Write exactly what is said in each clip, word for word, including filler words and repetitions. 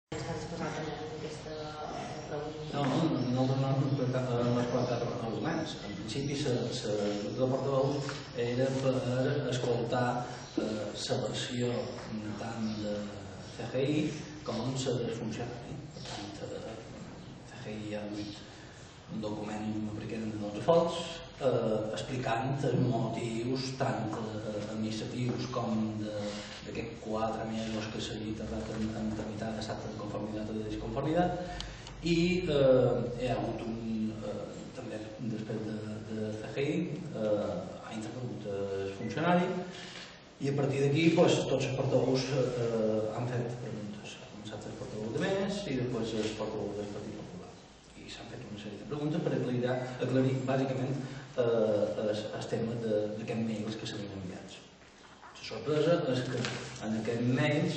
Està disposat a aquesta reunió? No, no, no hem explicat arguments. En principi, el portaveu era per escoltar la versió tant de C G I com la de funcionari. Per tant, C G I ha duit un document de dotze fots explicant els motius tant administratius com d'aquests quatre mesos que s'havia tardat en tramitar l'estat de conformitat o de disconformitat, i hi ha hagut un, també després de C G I, ha intervingut el funcionari, i a partir d'aquí tots els portaveus han fet preguntes. Ha començat el portaveu de Més i després el portaveu del Partit Popular. I s'han fet una sèrie de preguntes per aclarir bàsicament el tema d'aquests mails que s'havien enviats. La sorpresa és que en aquests mails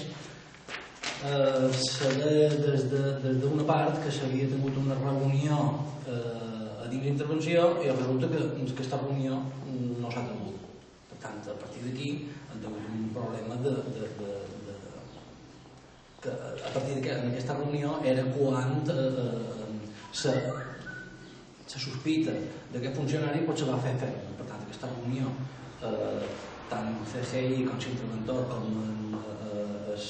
se deia des d'una part que s'havia tingut una reunió a dins d'intervenció i resulta que aquesta reunió no s'ha tingut. Per tant, a partir d'aquí han tingut un problema de... a partir d'aquesta reunió era quan se la sospita d'aquest funcionari pot se va fer ferma. Per tant, aquesta reunió, tant C G I com l'interventor com el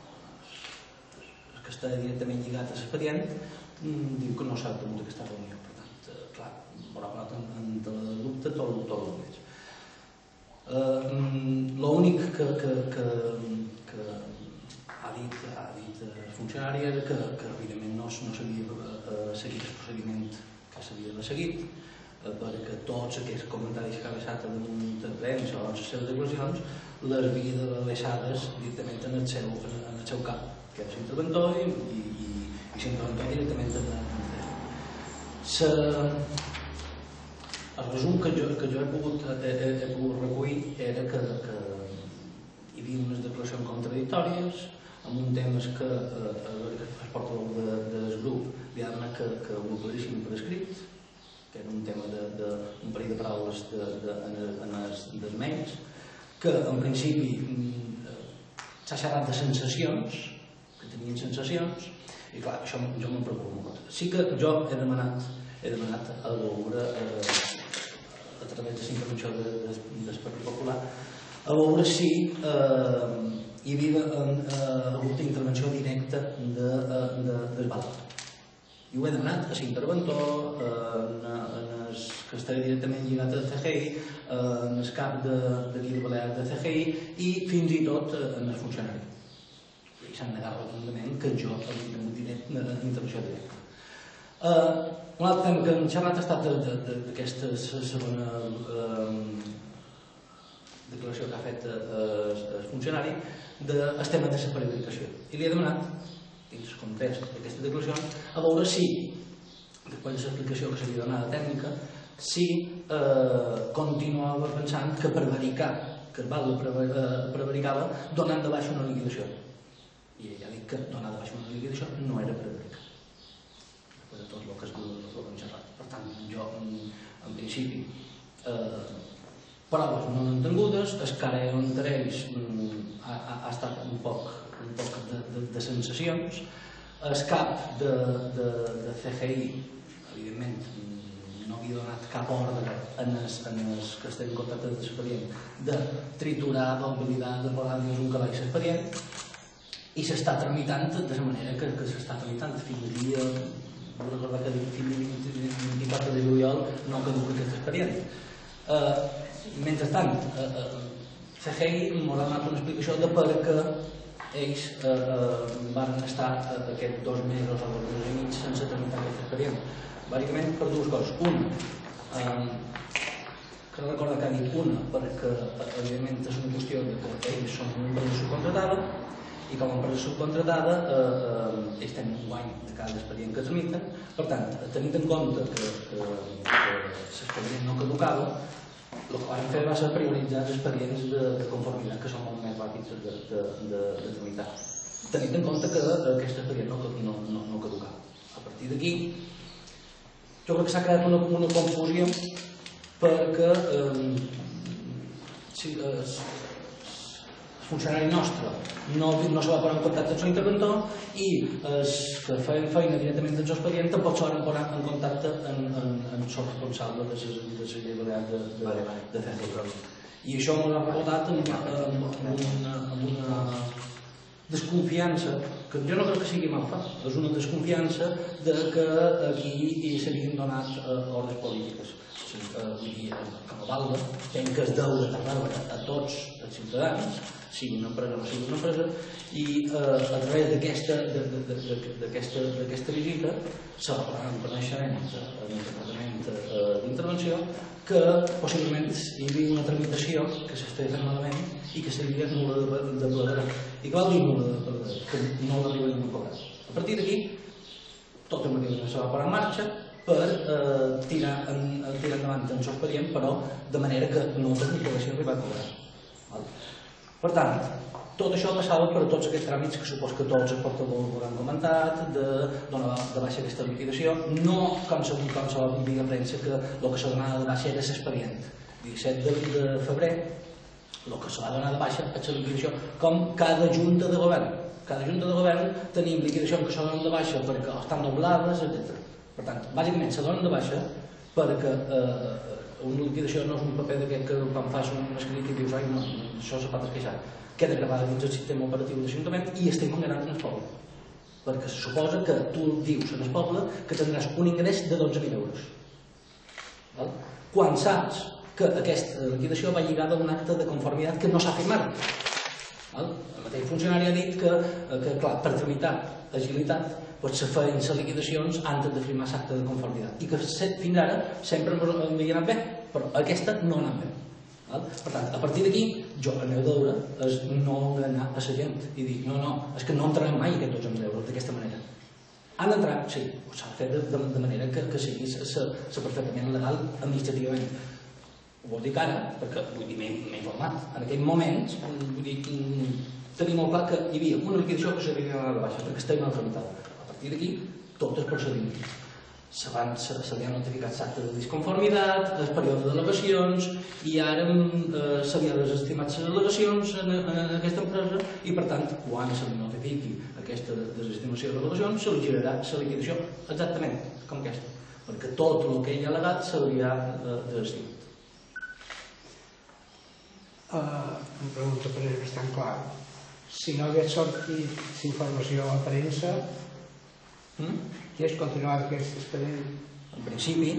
que està directament lligat a l'expedient, diu que no s'ha tingut aquesta reunió. Per tant, clar, m'haurà posat en dubte tot el mes. L'únic que ha dit el funcionari era que evidentment no s'havia seguit el procediment que s'havia de seguir, perquè tots aquests comentaris que ha deixat damunt de premsa o les seves declaracions les havia de deixades directament en el seu cap, que és l'interventor, i l'interventor directament en el el resum que jo he pogut recollir era que hi havia unes declaracions contradictòries amb un tema que el portaveu del grup li ha demanat que ho aclarissin per escrit, que era un tema d'un parell de paraules en els mails, que en principi s'ha xerrat de sensacions, que tenien sensacions, i clar, això jo me'n preocupa molt. Sí que jo he demanat he demanat a veure, a través de la intervenció del Partit Popular, a veure si hi havia hagut intervenció directa del valor. I ho he demanat a l'interventor, que està directament lligat a C G I, en el cap d'aquí de Balears de C G I i fins i tot en el funcionari. I s'han negat rotundament que jo havia tingut intervenció directa. Un altre tema que hem xerrat ha estat d'aquesta segona declaració que ha fet el funcionari del tema de la periodificació. I li he demanat, dins el context d'aquesta declaració, a veure si, després de l'explicació que s'havia donat de tècnica, si continuava pensant que prevaricar, que el val prevaricava donant de baix una liquidació. I ell ha dit que donar de baix una liquidació no era prevaricar. De tot el que hem xerrat. Per tant, jo, en principi, proves no entengudes, el que ara he entre ells ha estat un poc de sensacions. El cap de C G I, evidentment, no havia donat cap ordre en els que estem en contacte de l'expedient de triturar, d'oblidar, de posar dins un calaix l'expedient, i s'està tramitant de la manera que s'està tramitant fins al dia... vull recordar que fins al vint-i-quatre de juliol no caduca aquest expedient. Mentrestant, C G I m'ha donat una explicació de per què ells van estar aquests dos mesos o dos mesos i mig sense tramitar aquest expedient. Bàsicament per dues coses. Una, que no recordo que ha dit una, perquè evidentment és una qüestió que ells són una empresa subcontratada, i com a empresa subcontratada ells tenen un guany de cada expedient que tramiten. Per tant, tenint en compte que l'expedient no caducava, el que van fer va ser prioritzar els expedients de conformitat, que són molt més ràpids de tramitar, tenint en compte que aquest expedient no caducava. A partir d'aquí, jo crec que s'ha creat una confusió perquè el funcionari nostre no, no se va posar en contacte amb l'interventor i els que feien feina directament dels expedients tampoc se van posar en contacte amb el responsable de la llei de, de, de C G I. I això ens ha portat amb, amb, una, amb una desconfiança, que jo no crec que sigui mal fet, és una desconfiança de que aquí hi s'havien donat ordres polítiques. Com a Valda, tenc que es deure de a tots els ciutadans, sigui una empresa o no sigui una empresa, i a través d'aquesta visita se va posar en coneixement en el Departament d'Intervenció que possiblement hi havia una tramitació que s'estava fent malament i que seria nul·la de pladera. I què vol dir nul·la de pladera? Que no l'arriben a cobrar. A partir d'aquí, tot el matí se va posar en marxa per tirar endavant el seu expedient, però de manera que no tenia que arribar a cobrar. Per tant, tot això passava per tots aquests tràmits que supos que tots els portaveus ho han comentat, de donar de baixa aquesta liquidació, no com se va dir a premsa que el que se donava de baixa era l'expedient. disset de febrer, el que se va donar de baixa és la liquidació, com cada junta de govern. Cada junta de govern tenim liquidacions que se donen de baixa perquè estan doblades, etcètera. Per tant, bàsicament se donen de baixa perquè una liquidació no és un paper d'aquest que quan fas un escrit i dius ai no, això se pot esqueixar. Queda gravada dins el sistema operatiu de l'Ajuntament i estem engranant en el poble. Perquè se suposa que tu dius en el poble que tindràs un ingrés de dotze mil euros. Quan saps que aquesta liquidació va lligada a un acte de conformitat que no s'ha firmat. El mateix funcionari ha dit que, clar, per tramitar agilitat, se feien les liquidacions antes de firmar l'acte de conformitat i que fins ara sempre m'havia anat bé, però aquesta no ha anat bé. Per tant, a partir d'aquí, jo el meu deure és no enganyar a la gent i dir, no, no, és que no entraran mai aquests dotze mil euros d'aquesta manera. Han d'entrar, sí, s'ha de fer de manera que sigui perfectament legal administrativament. Ho vol dir que ara, perquè m'he informat, en aquell moment, tenia molt clar que hi havia una liquidació que s'havia de donar de baixa perquè estava mal tramitada. A partir d'aquí, tot el procediment. Se li ha notificat l'acte de disconformitat, el període de delegacions, i ara se li ha desestimat les delegacions en aquesta empresa i, per tant, quan se li notifiqui aquesta desestimació de delegacions, se li girarà la liquidació exactament com aquesta, perquè tot el que hi ha legat se li ha desestimat. Em pregunto, però és bastant clar. Si no hagués sortit informació a premsa, qui és continuat aquest expedient? En principi,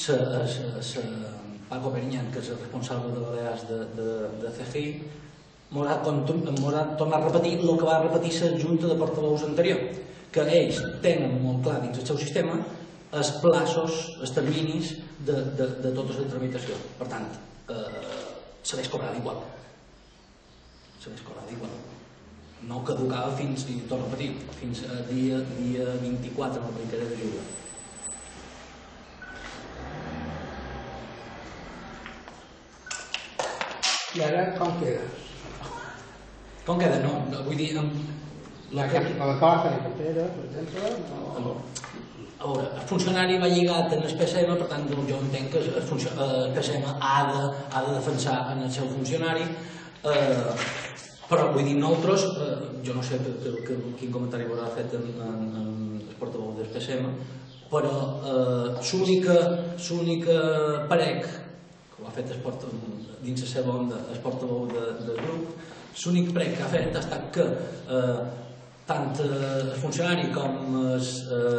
Paco Perinyán, que és el responsable de Balears de C G I, m'haurà tornat a repetir el que va repetir la Junta de Portaveus anterior, que ells tenen molt clar dins el seu sistema els plaços, els terminis de tota la tramitació. Per tant, s'hagués cobrat igual. S'hagués cobrat igual. No caducava fins, i torno a repetir, fins al dia vint-i-quatre, no brincaré de juliol. I ara com queda? Com queda? No, vull dir... L'acord de cartera, per exemple? A veure, el funcionari va lligat en el P C M, per tant, jo entenc que el P C M ha de defensar en el seu funcionari, però vull dir, nosaltres, jo no sé quin comentari haurà fet el portaveu del P C M, però l'única parec que ho ha fet dins la seva onda el portaveu del grup, l'únic parec que ha fet ha estat que tant el funcionari com els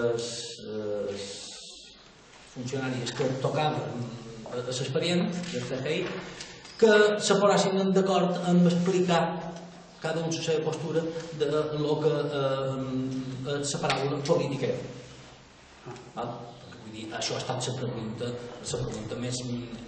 funcionaris que tocaven l'expedient del C G I que se posessin d'acord en explicar cada un la seva postura de lo que la paraula política era. Vull dir, això ha estat la pregunta més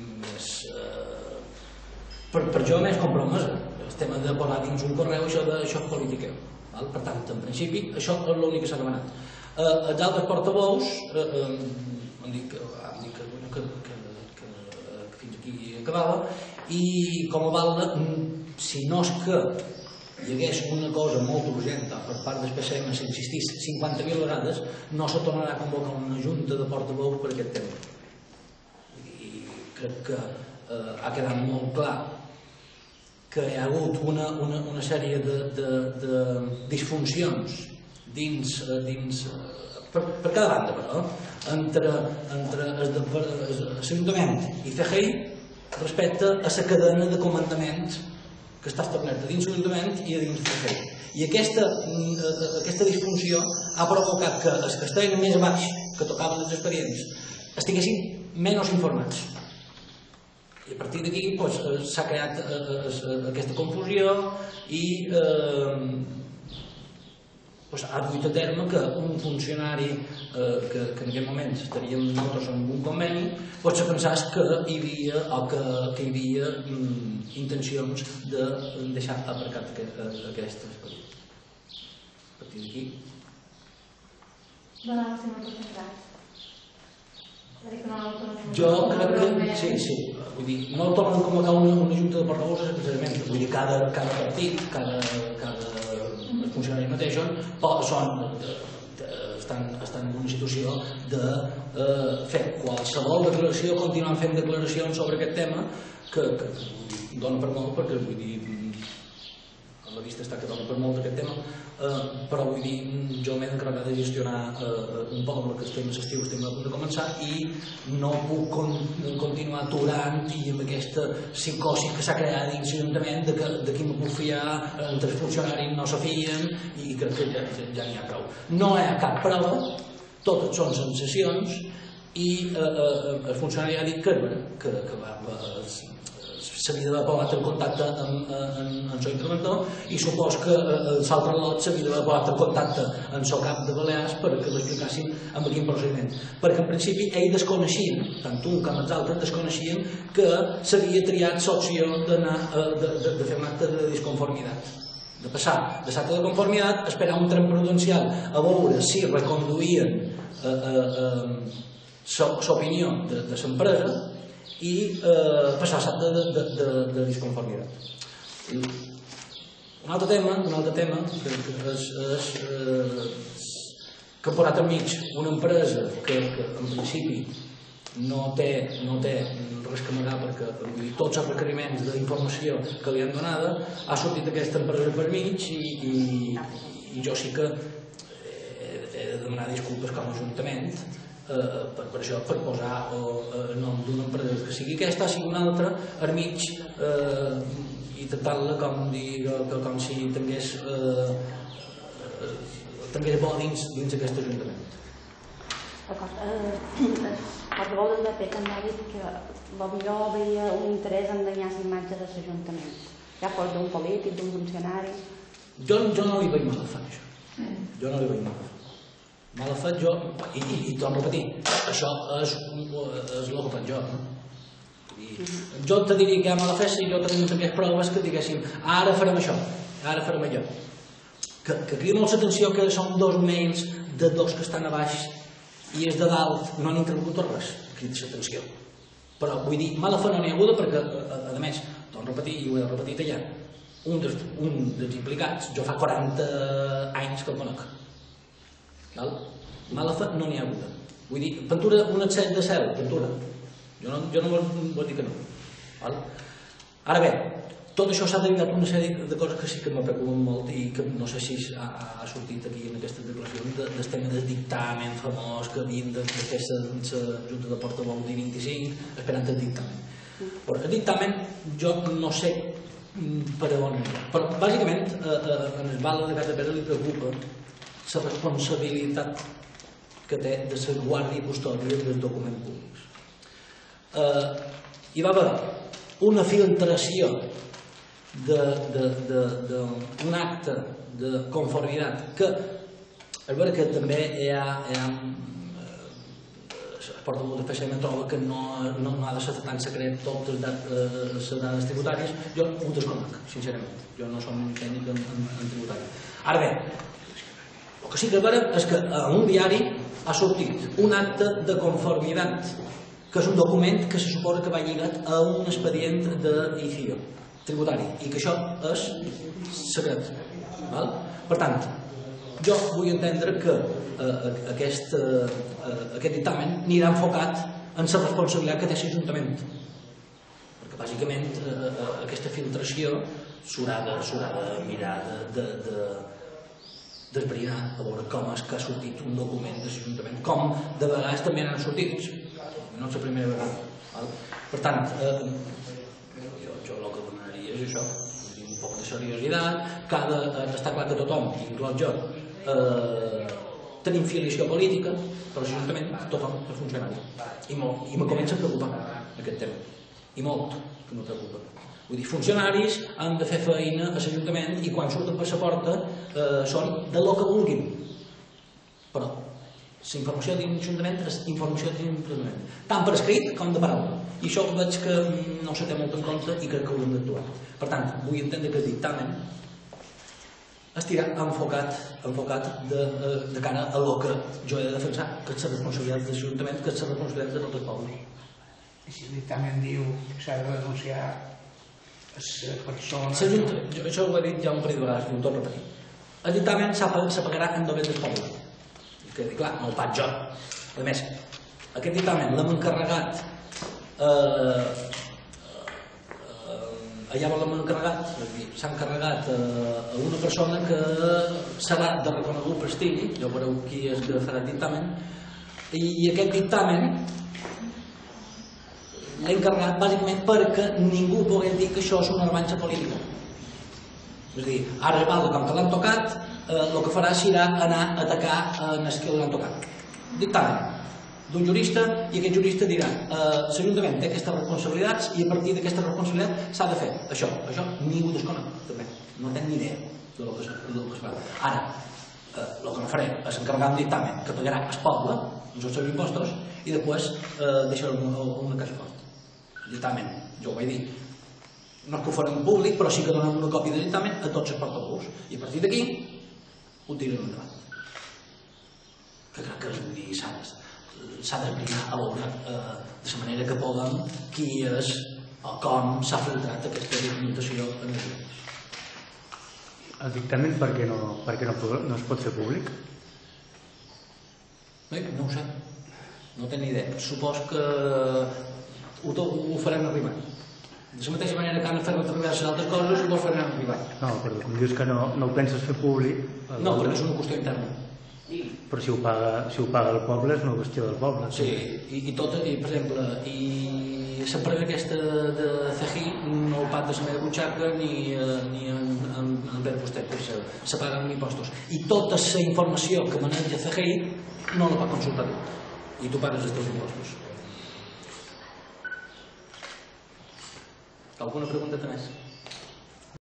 per jo més compromesa. El tema de posar dins un correu això és política. Per tant, en principi, això és l'únic que s'ha demanat. Els altres portaveus han dit que fins aquí acabava i com a Valda, si no és que hi hagués una cosa molt urgent per part del P C M, s'insistís cinquanta mil vegades, no se tornarà a convocar una junta de portaveus per aquest tema. I crec que ha quedat molt clar que hi ha hagut una, una, una sèrie de, de, de disfuncions dins, dins per, per cada banda, però, entre, entre l'Ajuntament i C G I respecte a la cadena de comandament que està establerta dins l'Ajuntament i a dins C G I. I aquesta, aquesta disfunció ha provocat que els que estaven més baix, que tocaven els expedients, estiguessin menys informats. I a partir d'aquí s'ha creat aquesta confusió i ha duit a terme que un funcionari que en aquest moment estaríem nosaltres en un conveni potser pensés que hi havia o que hi havia intencions de deixar aparcat aquest expedient. A partir d'aquí... Donar el seu representant. Jo crec que... Sí, sí. Vull dir, no tornen a convocar una junta de portavosos precisament. Vull dir, cada partit, cada funcionari mateixos, estan en una situació de fer qualsevol declaració, continuant fent declaracions sobre aquest tema, que dona per molt, perquè vull dir, a la vista està que dona per molt d'aquest tema, però vull dir, jo m'he d'encarregar de gestionar un poble que estem a l'estiu, estem a punt de començar, i no puc continuar aturant i amb aquesta psicosi que s'ha creat dins l'Ajuntament de qui me puc fiar, entre els funcionaris no se fien, i crec que ja n'hi ha prou. No hi ha cap prova, totes són sensacions, i el funcionari ha dit que s'havia d'haver posat en contacte amb el seu interventor i supos que l'altre lot s'havia d'haver posat en contacte amb el cap de Balears perquè l'explicassin amb quin procediment. Perquè en principi ell desconeixien, tant un com els altres desconeixien que s'havia triat l'opció de fer un acte de disconformitat. De passar de l'acte de conformitat, esperar un tram prudencial a veure si reconduïen l'opinió de l'empresa i passar l'acte de disconformitat. Un altre tema, un altre tema és que ha posat enmig una empresa que en principi no té res que amagar perquè tots els requeriments d'informació que li han donada ha sortit aquesta empresa per mig i jo sí que he de demanar disculpes com a Ajuntament per això, per posar el nom d'una empresa que sigui aquesta, sigui una altra, al mig i tractar-la com si tingués bo dins aquest Ajuntament. D'acord. El portaveu del D P també ha dit que potser veia un interès en danyar l'imatge de l'Ajuntament, ja fos d'un polític, d'un funcionari. Jo no li veig mal afany, això. Jo no li veig mal afany. Mal fet jo, i torno a repetir, això és el que faig jo. Jo te diria que hi ha mala fe si jo tenia aquelles proves que diguéssim ara farem això, ara farem allò. Que crida molt l'atenció que són dos mails de dos que estan a baix i és de dalt, no han intervingut res, crida l'atenció. Però vull dir, mala fe no n'hi ha haguda perquè, a més, torno a repetir i ho he repetit allà, un dels implicats, jo fa quaranta anys que el conec. Mala fe no n'hi ha hagut. Vull dir, pintura, un excés de cel, pintura. Jo no vull dir que no. Ara bé, tot això s'ha derivat una sèrie de coses que sí que me preocupen molt i que no sé si ha sortit aquí en aquestes declaracions del tema del dictamen famós que havien de fer la Junta de Portaveu del vint-i-cinc esperant el dictamen. El dictamen jo no sé per on anirà, però bàsicament en el Val de Catapera li preocupa la responsabilitat que té de la guàrdia i custòdia dels documents públics. Hi va haver una filtració d'un acte de conformitat que és vera que també hi ha el portaveu de P S M troba que no ha de ser tan secret totes les dades tributàries. Jo ho desconec, sincerament. Jo no som un tècnic en tributari. Ara bé, el que sí que és vera és que en un diari ha sortit un acte de conformitat, que és un document que se suposa que va lligat a un expedient d'I C I O tributari i que això és secret. Per tant, jo vull entendre que aquest dictamen anirà enfocat en la responsabilitat que té l'Ajuntament, perquè bàsicament aquesta filtració s'haurà de, de mirar de, de, d'esbrinar a veure com és que ha sortit un document de l'Ajuntament, com de vegades també n'han sortit, no és la primera vegada. Val? Per tant, eh, jo, jo el que demanaria és això, un poc de seriositat, cada, eh, està clar que tothom, inclòs jo, eh, tenim filiació política, però l'Ajuntament tothom és funcionari. I, molt, i me comença a preocupar aquest tema. I molt que me preocupa. Vull dir, funcionaris han de fer feina a l'Ajuntament i quan surten per la porta eh, són de lo que vulguin. Però la informació de l'Ajuntament és informació de l'Ajuntament, tant per escrit com de paraula. I això veig que no se té molt en compte i crec que haurem d'actuar. Per tant, vull entendre que el dictamen estirà enfocat, enfocat de, de cara a lo que jo he de defensar, que és la responsabilitat de l'Ajuntament, que és la responsabilitat de tots els pobles. I si el dictamen diu que s'ha de denunciar les persones... Jo, això ho he dit ja un parell de vegades, i ho torno a repetir. El dictamen s'apagarà en només dels pobles. Que, clar, no el faig jo. A més, aquest dictamen l'hem encarregat eh, eh, allà l'hem encarregat, s'ha encarregat eh, a una persona que serà de reconegut prestigi, ja veureu qui és que farà el dictamen, i, i aquest dictamen l'he encarregat bàsicament perquè ningú pugui dir que això és una revanxa política. És a dir, ara val, com que l'han tocat, eh, el que farà serà anar a atacar en els que l'han tocat. Dictamen d'un jurista, i aquest jurista dirà eh, l'Ajuntament té aquestes responsabilitats i a partir d'aquestes responsabilitats s'ha de fer això. Això ningú desconec, també. No tenc ni idea del que, del que es fa. Ara, eh, el que no faré és encarregar un dictamen que pagarà el poble, els seus impostos, i després eh, deixar una, una caixa forta. Dictamen, jo ho vaig dir, no és que ho farem públic, però sí que donem una còpia de dictamen a tots els portaveus. I a partir d'aquí ho tirem endavant. Que crec que s'ha d'esbrinar a veure eh, de la manera que poden qui és o com s'ha filtrat aquesta documentació en els llocs. El dictamen per què no, per què no, no es pot fer públic? Bé, no ho sé, no tenc ni idea. Supos que ho, ho farem arribar. De la mateixa manera que han fet arribar les altres coses, ho farem arribar. No, però com dius que no, no ho penses fer públic... No, perquè és una qüestió interna. Però si ho paga, si ho paga el poble és una qüestió del poble. Sí, i, i tot, i, per exemple, i l'empresa aquesta de C G I no ho paga de la meva butxaca ni, ni en, en, en ver vostè, per se, se paguen impostos. I tota la informació que maneja C G I no la pot consultar tu. I tu pagues els teus impostos. Alguna pregunta més?